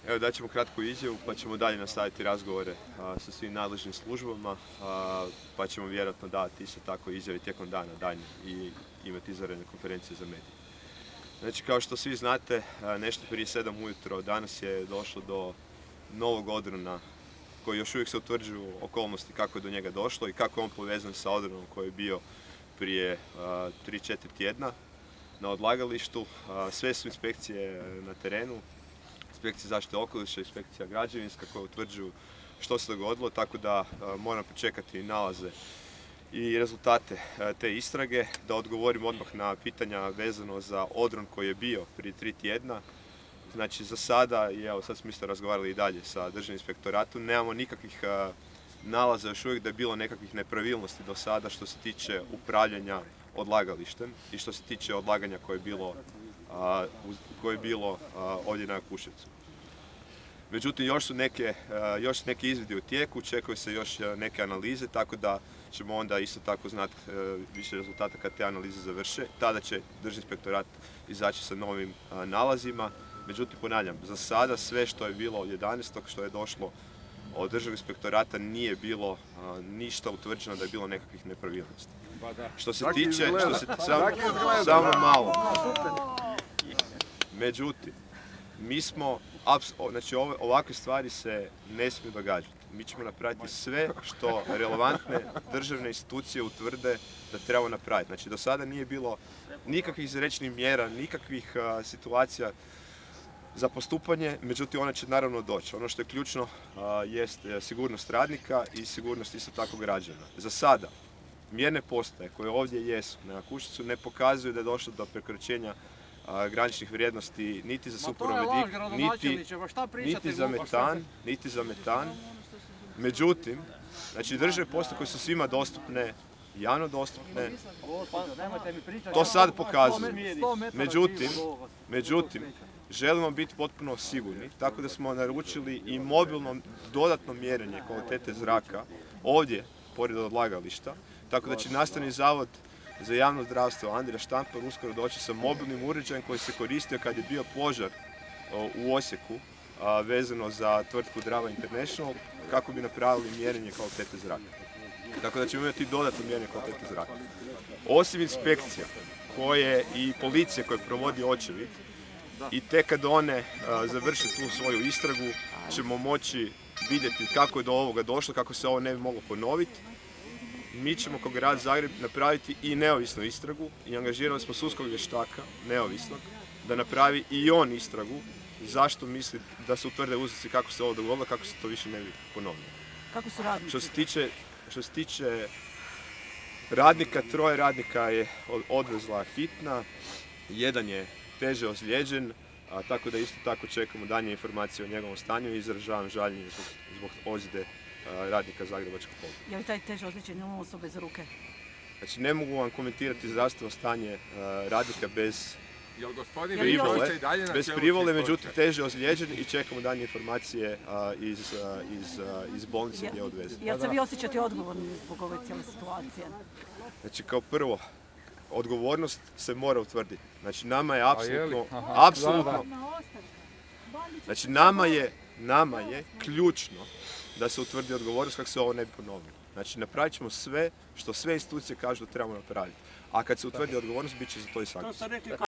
Evo, daćemo kratku izjavu pa ćemo dalje nastaviti razgovore sa svim nadležnim službama, pa ćemo vjerojatno dati isto tako izjave tijekom dana daljnje i imati izvanredne konferencije za medije. Znači, kao što svi znate, nešto prije 7 ujutro danas je došlo do novog odrona koji još uvijek se utvrđuju okolnosti kako je do njega došlo i kako je on povezan sa odronom koji je bio prije 3-4 tjedna na odlagalištu. Sve su inspekcije na terenu, inspekcija zaštite okoliša, inspekcija građevinska koja utvrđuju što se dogodilo, tako da moram počekati nalaze i rezultate te istrage, da odgovorim odmah na pitanja vezano za odron koji je bio prije 3 tjedna. Znači, za sada, i evo sad smo isto razgovarali i dalje sa Državnim inspektoratom, nemamo nikakvih nalaza još uvijek da je bilo nekakvih nepravilnosti do sada što se tiče upravljanja odlagalištem i što se tiče odlaganja koje je bilo ovdje na Jakuševcu. Međutim, još su neki izvidi u tijeku, čekaju se još neke analize, tako da ćemo onda isto tako znati više rezultata kad te analize završe. Tada će Državni inspektorat izaći sa novim nalazima. Međutim, ponavljam, za sada sve što je bilo od 11. što je došlo od Državnog inspektorata nije bilo ništa utvrđeno da je bilo nekakvih nepravilnosti. Što se tiče, samo malo. Međutim, mi smo, znači ovakve stvari se ne smiju događati. Mi ćemo napraviti sve što relevantne državne institucije utvrde da trebamo napraviti. Znači, do sada nije bilo nikakvih izrečenih mjera, nikakvih situacija za postupanje, međutim one će naravno doći. Ono što je ključno jest sigurnost radnika i sigurnost isto tako građana. Za sada mjerne postaje koje ovdje jesu na Jakuševcu ne pokazuju da je došlo do prekoračenja graničnih vrijednosti niti za sumporovodik, niti za metan. Međutim, znači državne postaje koje su svima dostupne, javno dostupne, to sad pokazuje. Međutim, želimo biti potpuno sigurni, tako da smo naručili i mobilno dodatno mjerenje kvalitete zraka ovdje, pored odlagališta, tako da će Nastavni zavod za javno zdravstvo Andrija Štampar uskoro doći sa mobilnim uređajem koji se koristio kad je bio požar u Osijeku vezano za tvrtku Drava International kako bi napravili mjerenje kvalitete zraka. Tako da ćemo imati dodatno mjerenje kvalitete zraka. Osim inspekcija koje i policije koje provodi očevid, i tek kad one završe tu svoju istragu ćemo moći vidjeti kako je do ovoga došlo, kako se ovo ne bi moglo ponoviti. Mi ćemo kao grad Zagreb napraviti i neovisnu istragu i angažirali smo sudskog vještaka, neovisnog, da napravi i on istragu zašto misli da se utvrde uzroci kako se ovo dogodilo, kako se to više ne bi ponovilo. Kako su radnici? Što se tiče radnika, 3 radnika je odvezla hitna, jedan je teže ozlijeđen, tako da isto tako čekamo dalje informacije o njegovom stanju i izražavam žaljenje zbog ozljede radnika Zagrebačkog holdinga. Je li taj teže ozlijeđen imao osobe za ruke? Znači, ne mogu vam komentirati zdravstveno stanje radnika bez privole, međutim teže ozlijeđen i čekamo dalje informacije iz bolnice gdje je odvezen. Jel se vi osjećate odgovorni zbog ove cijele situacije? Znači, kao prvo, odgovornost se mora utvrditi. Znači, nama je apsolutno, znači nama je ključno da se utvrdi odgovornost kako se ovo ne bi ponovilo. Znači, napravit ćemo sve što sve institucije kažu da trebamo napraviti. A kad se utvrdi odgovornost, bit će za to i sankcije.